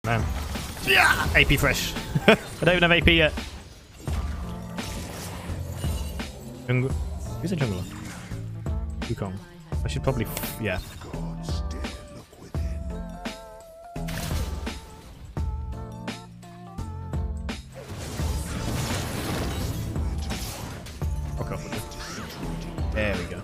Man. Yeah! AP fresh. I don't even have AP yet. Jungle. Who's a jungler? Wukong. I should probably... yeah. Fuck off with it. There we go.